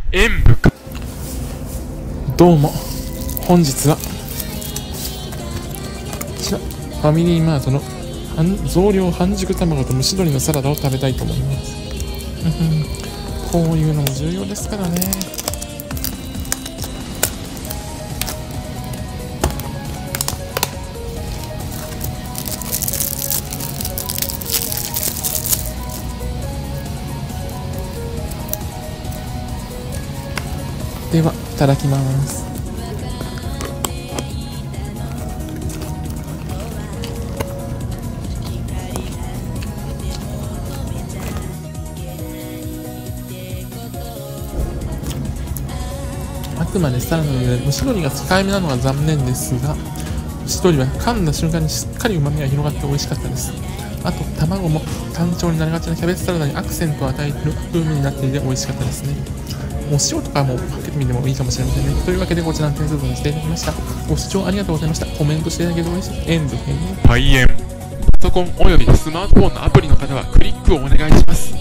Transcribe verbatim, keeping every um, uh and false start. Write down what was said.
演武か。どうも、本日はこちらファミリーマートの増量半熟卵と蒸し鶏のサラダを食べたいと思います。こういうのも重要ですからね。では、いただきます。あくまでサラダなので蒸し鶏が控えめなのは残念ですが、蒸し鶏は噛んだ瞬間にしっかり旨味が広がって美味しかったです。あと卵も単調になりがちなキャベツサラダにアクセントを与えている風味になっていて美味しかったですね。お塩とかもかけてみてもいいかもしれませんね。というわけでこちらの点数としていただきました。ご視聴ありがとうございました。コメントしていただけると嬉しい。エンド編。 開演。パソコンおよびスマートフォンのアプリの方はクリックをお願いします。